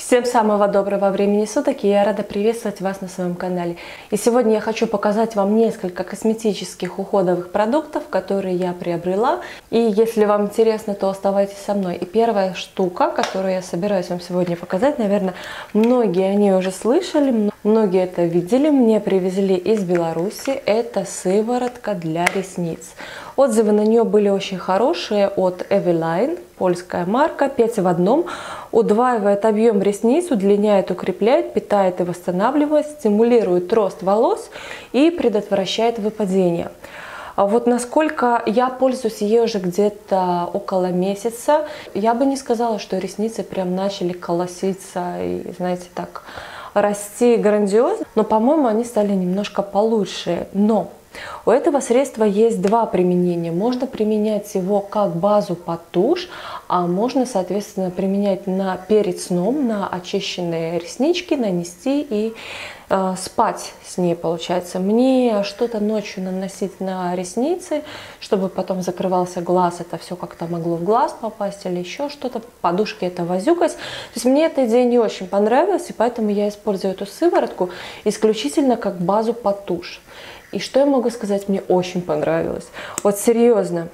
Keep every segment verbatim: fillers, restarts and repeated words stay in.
Всем самого доброго времени суток, и я рада приветствовать вас на своем канале. И сегодня я хочу показать вам несколько косметических уходовых продуктов, которые я приобрела. И если вам интересно, то оставайтесь со мной. И первая штука, которую я собираюсь вам сегодня показать, наверное, многие о ней уже слышали, многие это видели. Мне привезли из Беларуси. Это сыворотка для ресниц. Отзывы на нее были очень хорошие от Eveline, польская марка, пять в одном. Удваивает объем ресниц, удлиняет, укрепляет, питает и восстанавливает, стимулирует рост волос и предотвращает выпадение. А вот насколько я пользуюсь ей уже где-то около месяца, я бы не сказала, что ресницы прям начали колоситься и, знаете, так расти грандиозно, но, по-моему, они стали немножко получше. Но у этого средства есть два применения. Можно применять его как базу под тушь, а можно, соответственно, применять на, перед сном на очищенные реснички, нанести и э, спать с ней, получается. Мне что-то ночью наносить на ресницы, чтобы потом закрывался глаз, это все как-то могло в глаз попасть или еще что-то, подушки это возюкать. То есть мне эта идея не очень понравилась, и поэтому я использую эту сыворотку исключительно как базу под тушь. И что я могу сказать, мне очень понравилось. Вот серьезно,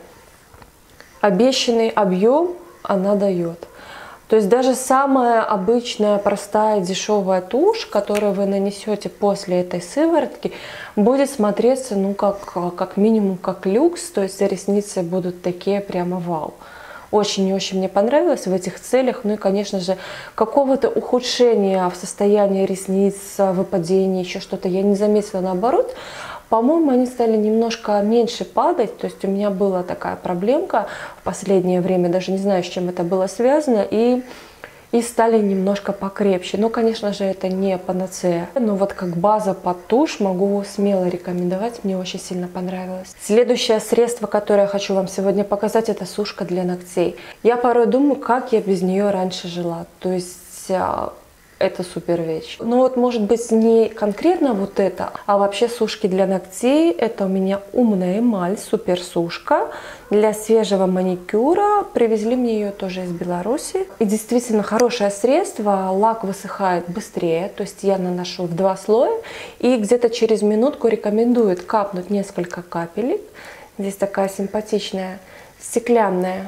обещанный объем она дает. То есть даже самая обычная, простая, дешевая тушь, которую вы нанесете после этой сыворотки, будет смотреться, ну, как, как минимум, как люкс. То есть ресницы будут такие прямо вау. Очень и очень мне понравилось в этих целях. Ну и, конечно же, какого-то ухудшения в состоянии ресниц, выпадения, еще что-то я не заметила, наоборот. По-моему, они стали немножко меньше падать, то есть у меня была такая проблемка в последнее время, даже не знаю, с чем это было связано, и, и стали немножко покрепче. Но, конечно же, это не панацея, но вот как база под тушь могу смело рекомендовать, мне очень сильно понравилось. Следующее средство, которое я хочу вам сегодня показать, это сушка для ногтей. Я порой думаю, как я без нее раньше жила, то есть это супер вещь. Но вот, может быть, не конкретно вот это, а вообще сушки для ногтей. Это у меня умная эмаль, супер сушка для свежего маникюра. Привезли мне ее тоже из Беларуси. И действительно хорошее средство. Лак высыхает быстрее, то есть я наношу в два слоя. И где-то через минутку рекомендуют капнуть несколько капелек. Здесь такая симпатичная стеклянная,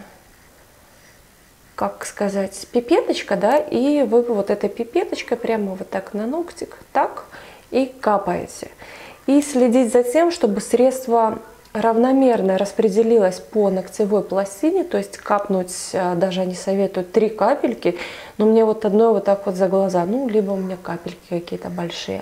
как сказать, пипеточка, да, и вы вот этой пипеточкой прямо вот так на ногтик, так, и капаете. И следить за тем, чтобы средство равномерно распределилось по ногтевой пластине, то есть капнуть, даже они советуют три капельки, но мне вот одной вот так вот за глаза, ну, либо у меня капельки какие-то большие.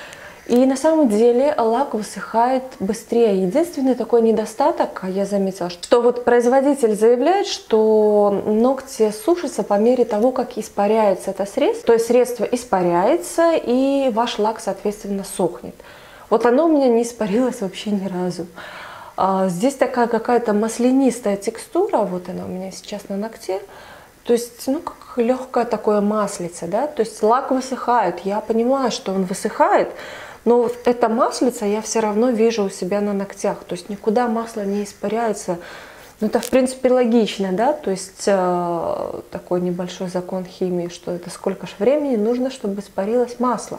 И на самом деле лак высыхает быстрее. Единственный такой недостаток, я заметила, что вот производитель заявляет, что ногти сушатся по мере того, как испаряется это средство. То есть средство испаряется, и ваш лак, соответственно, сохнет. Вот оно у меня не испарилось вообще ни разу. А здесь такая какая-то маслянистая текстура, вот она у меня сейчас на ногте. То есть, ну, как легкое такое маслице, да. То есть лак высыхает, я понимаю, что он высыхает, но вот это маслице я все равно вижу у себя на ногтях. То есть никуда масло не испаряется. Ну, это, в принципе, логично, да. То есть э, такой небольшой закон химии, что это сколько же времени нужно, чтобы испарилось масло.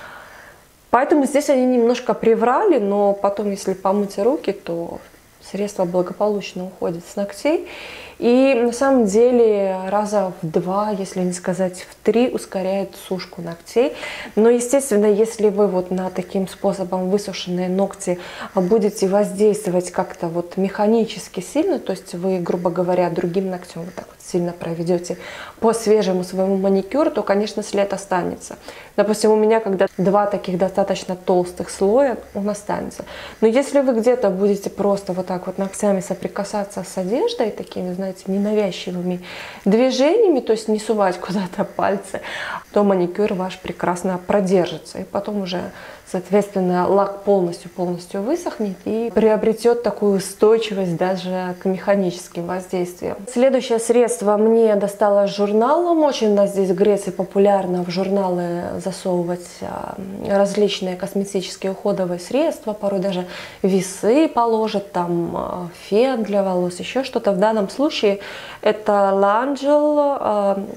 Поэтому здесь они немножко приврали, но потом, если помыть руки, то средство благополучно уходит с ногтей. И на самом деле раза в два, если не сказать в три, ускоряет сушку ногтей. Но, естественно, если вы вот на таким способом высушенные ногти будете воздействовать как-то вот механически сильно, то есть вы, грубо говоря, другим ногтем вот так вот сильно проведете по свежему своему маникюру, то, конечно, след останется. Допустим, у меня когда два таких достаточно толстых слоя, он останется. Но если вы где-то будете просто вот так вот ногтями соприкасаться с одеждой, такими, знаете, ненавязчивыми движениями, то есть не сувать куда-то пальцы, то маникюр ваш прекрасно продержится. И потом уже, соответственно, лак полностью-полностью высохнет и приобретет такую устойчивость даже к механическим воздействиям. Следующее средство мне досталось журналом. Очень у нас здесь в Греции популярно в журналы засовывать различные косметические уходовые средства, порой даже весы положат, там фен для волос, еще что-то. В данном случае это L'Angel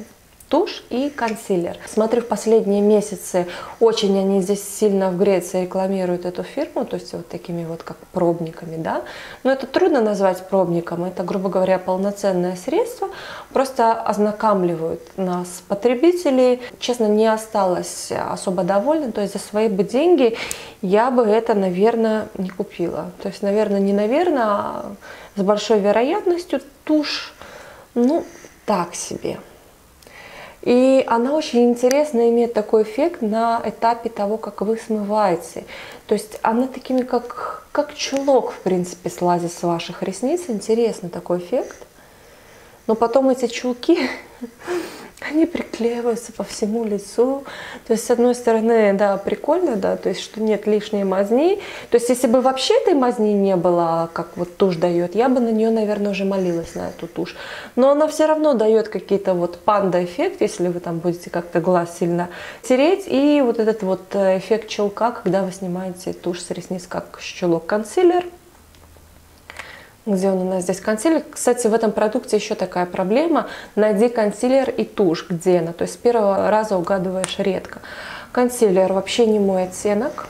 тушь и консилер. Смотрю, в последние месяцы очень они здесь сильно в Греции рекламируют эту фирму, то есть вот такими вот как пробниками, да. Но это трудно назвать пробником, это, грубо говоря, полноценное средство, просто ознакомливают нас, потребителей. Честно, не осталась особо довольна, то есть за свои бы деньги я бы это, наверное, не купила. То есть, наверное, не наверное, а с большой вероятностью тушь, ну, так себе. И она очень интересно имеет такой эффект на этапе того, как вы смываете. То есть она такими, как, как чулок, в принципе, слазит с ваших ресниц. Интересный такой эффект. Но потом эти чулки, они приклеиваются по всему лицу. То есть, с одной стороны, да, прикольно, да, то есть, что нет лишней мазни. То есть, если бы вообще этой мазни не было, как вот тушь дает, я бы на нее, наверное, уже молилась, на эту тушь. Но она все равно дает какие-то вот панда-эффект, если вы там будете как-то глаз сильно тереть. И вот этот вот эффект чулка, когда вы снимаете тушь с ресниц, как чулок. Консилер. Где он у нас здесь? Консилер. Кстати, в этом продукте еще такая проблема. Найди консилер и тушь. Где она? То есть с первого раза угадываешь редко. Консилер вообще не мой оттенок.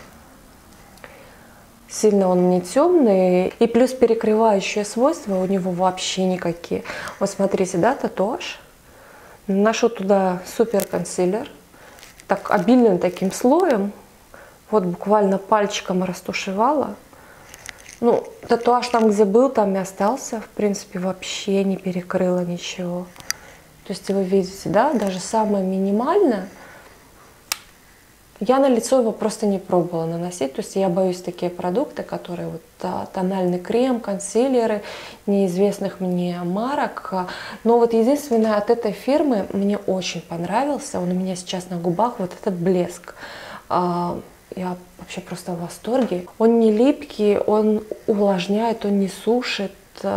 Сильно он не темный. И плюс перекрывающие свойства у него вообще никакие. Вот смотрите, да, татуаж. Наношу туда супер консилер. Так обильным таким слоем. Вот буквально пальчиком растушевала. Ну, татуаж там, где был, там и остался. В принципе, вообще не перекрыла ничего. То есть вы видите, да, даже самое минимальное. Я на лицо его просто не пробовала наносить. То есть я боюсь такие продукты, которые вот да, тональный крем, консилеры неизвестных мне марок. Но вот единственное, от этой фирмы мне очень понравился. Он у меня сейчас на губах, вот этот блеск. Я вообще просто в восторге. Он не липкий, он увлажняет, он не сушит.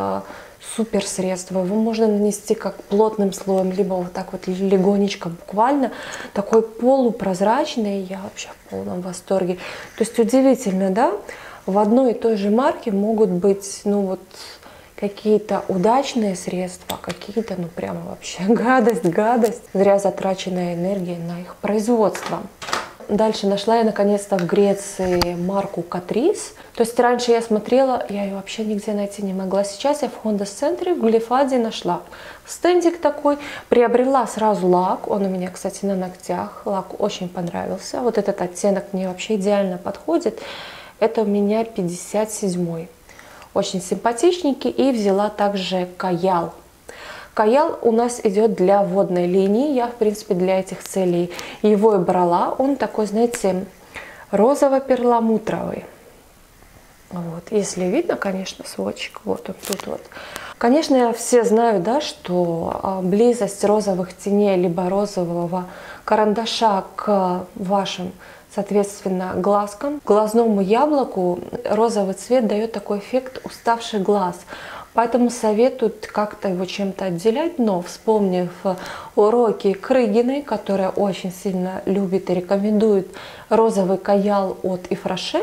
Супер средство. Его можно нанести как плотным слоем, либо вот так вот легонечко, буквально. Такой полупрозрачный. Я вообще в полном восторге. То есть удивительно, да? В одной и той же марке могут быть, ну вот, какие-то удачные средства, какие-то, ну прямо вообще гадость, гадость. Зря затраченная энергия на их производство. Дальше нашла я наконец-то в Греции марку Catrice. То есть раньше я смотрела, я ее вообще нигде найти не могла. Сейчас я в Хондес-центре в Глифаде нашла стендик такой. Приобрела сразу лак. Он у меня, кстати, на ногтях. Лак очень понравился. Вот этот оттенок мне вообще идеально подходит. Это у меня пятьдесят седьмой. Очень симпатичненький. И взяла также каял. Каял у нас идет для водной линии. Я, в принципе, для этих целей его и брала. Он такой, знаете, розово-перламутровый. Вот. Если видно, конечно, сводчик. Вот он тут вот. Конечно, все знают, да, что близость розовых теней либо розового карандаша к вашим, соответственно, глазкам, глазному яблоку розовый цвет дает такой эффект уставший глаз. Поэтому советуют как-то его чем-то отделять, но вспомнив уроки Крыгиной, которая очень сильно любит и рекомендует розовый каял от Ифраше,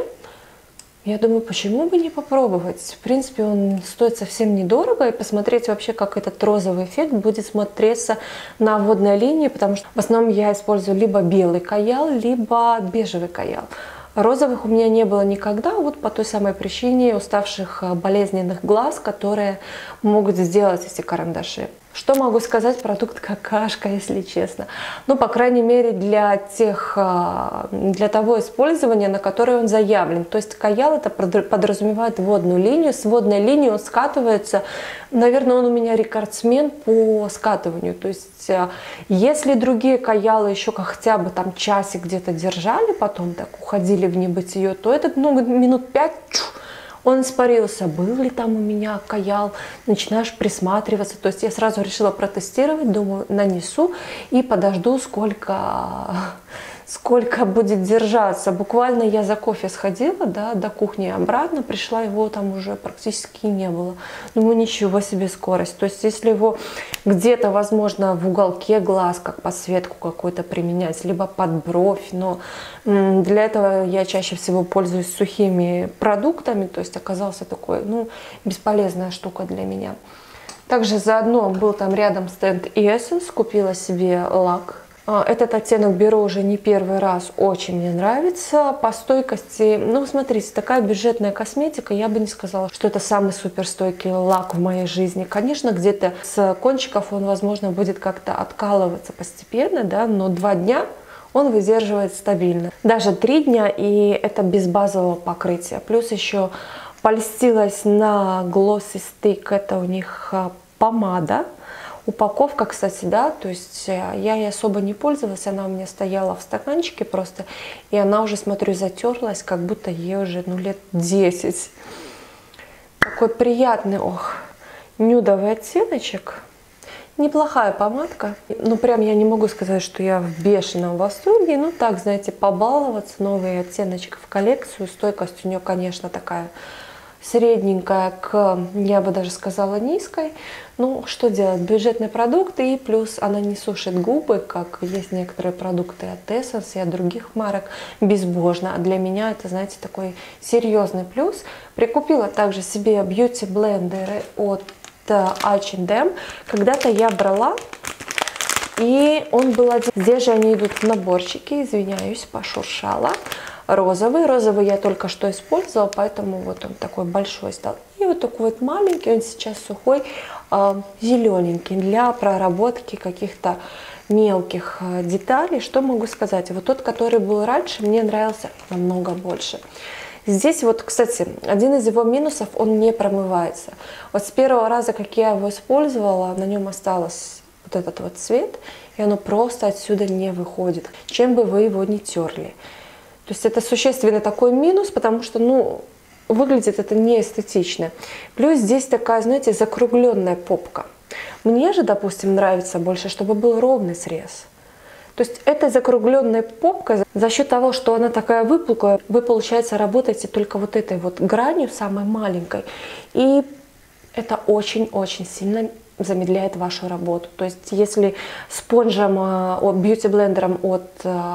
я думаю, почему бы не попробовать? В принципе, он стоит совсем недорого, и посмотреть вообще, как этот розовый эффект будет смотреться на водной линии, потому что в основном я использую либо белый каял, либо бежевый каял. Розовых у меня не было никогда, вот по той самой причине уставших болезненных глаз, которые могут сделать эти карандаши. Что могу сказать? Продукт какашка, если честно. Ну, по крайней мере, для тех, для того использования, на которое он заявлен. То есть каял это подразумевает водную линию. С водной линии он скатывается. Наверное, он у меня рекордсмен по скатыванию. То есть, если другие каялы еще хотя бы там часик где-то держали, потом так уходили в небытие, то этот, ну, минут пять, он испарился. Был ли там у меня каял? Начинаешь присматриваться. То есть я сразу решила протестировать, думаю, нанесу и подожду, сколько, сколько будет держаться. Буквально я за кофе сходила, да, до кухни обратно, пришла, его там уже практически не было. Думаю, ничего себе скорость. То есть если его где-то, возможно, в уголке глаз, как подсветку какую-то применять, либо под бровь, но для этого я чаще всего пользуюсь сухими продуктами, то есть оказался такой, ну, бесполезная штука для меня. Также заодно был там рядом стенд Essence, купила себе лак. Этот оттенок беру уже не первый раз, очень мне нравится. По стойкости, ну смотрите, такая бюджетная косметика, я бы не сказала, что это самый суперстойкий лак в моей жизни. Конечно, где-то с кончиков он, возможно, будет как-то откалываться постепенно, да, но два дня он выдерживает стабильно. Даже три дня, и это без базового покрытия. Плюс еще польстилась на Glossy Stick, это у них помада. Упаковка, кстати, да, то есть я ей особо не пользовалась, она у меня стояла в стаканчике просто, и она уже, смотрю, затерлась, как будто ей уже, ну, лет десять. Такой приятный, ох, нюдовый оттеночек. Неплохая помадка. Ну, прям я не могу сказать, что я в бешеном восторге. Ну, так, знаете, побаловаться, новый оттеночек в коллекцию. Стойкость у нее, конечно, такая средненькая к, я бы даже сказала, низкой. Ну, что делать? Бюджетный продукт, и плюс она не сушит губы, как есть некоторые продукты от Essence и от других марок, безбожно. А для меня это, знаете, такой серьезный плюс. Прикупила также себе бьюти-блендеры от эйч энд эм. Когда-то я брала, и он был один. Здесь же они идут в наборчике, извиняюсь, пошуршала. Розовый. Розовый я только что использовала, поэтому вот он такой большой стал. И вот такой вот маленький, он сейчас сухой, э, зелененький, для проработки каких-то мелких э, деталей. Что могу сказать? Вот тот, который был раньше, мне нравился намного больше. Здесь вот, кстати, один из его минусов, он не промывается. Вот с первого раза, как я его использовала, на нем осталось вот этот вот цвет, и оно просто отсюда не выходит, чем бы вы его ни терли. То есть это существенный такой минус, потому что, ну, выглядит это неэстетично. Плюс здесь такая, знаете, закругленная попка. Мне же, допустим, нравится больше, чтобы был ровный срез. То есть этой закругленной попкой, за счет того, что она такая выпуклая, вы, получается, работаете только вот этой вот гранью, самой маленькой. И это очень-очень сильно замедляет вашу работу. То есть если спонжем, бьюти-блендером от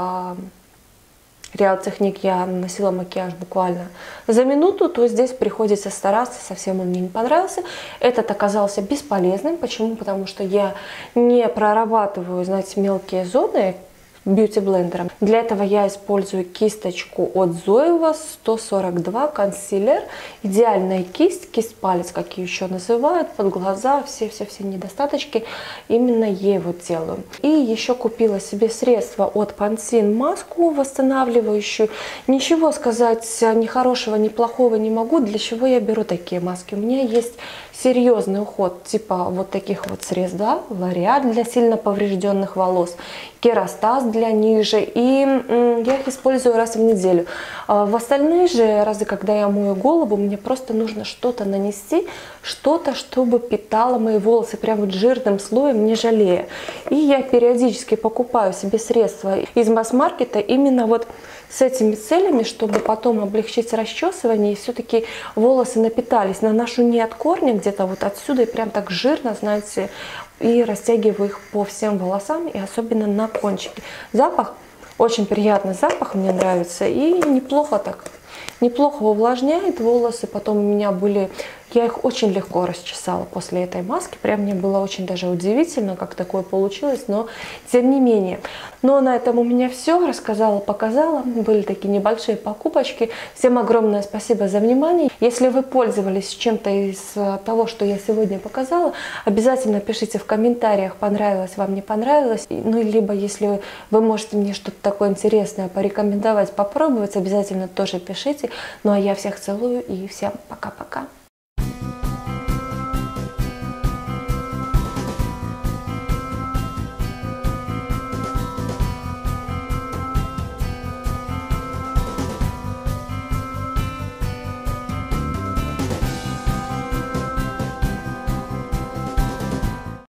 Real Technique я наносила макияж буквально за минуту, то здесь приходится стараться, совсем он мне не понравился. Этот оказался бесполезным. Почему? Потому что я не прорабатываю, знаете, мелкие зоны бьюти-блендером. Для этого я использую кисточку от Zoeva сто сорок два консилер. Идеальная кисть, кисть-палец, как ее еще называют, под глаза, все-все-все недостаточки. Именно ей вот делаю. И еще купила себе средство от Pantene, маску восстанавливающую. Ничего сказать ни хорошего, ни плохого не могу. Для чего я беру такие маски? У меня есть серьезный уход, типа вот таких вот средств, да, L'Oréal для сильно поврежденных волос, Kerastase для ниже, и м, я их использую раз в неделю. А в остальные же разы, когда я мою голову, мне просто нужно что-то нанести, что-то, чтобы питало мои волосы прям вот жирным слоем, не жалея. И я периодически покупаю себе средства из масс-маркета именно вот с этими целями, чтобы потом облегчить расчесывание, и все-таки волосы напитались. Наношу не от корня, где-то вот отсюда, и прям так жирно, знаете, и растягиваю их по всем волосам, и особенно на кончике. Запах, очень приятный запах, мне нравится, и неплохо так, неплохо увлажняет волосы. Потом у меня были, я их очень легко расчесала после этой маски, прям мне было очень даже удивительно, как такое получилось, но тем не менее. Но на этом у меня все, рассказала, показала, были такие небольшие покупочки. Всем огромное спасибо за внимание. Если вы пользовались чем-то из того, что я сегодня показала, обязательно пишите в комментариях, понравилось вам, не понравилось. Ну, либо если вы можете мне что-то такое интересное порекомендовать, попробовать, обязательно тоже пишите. Ну, а я всех целую и всем пока-пока.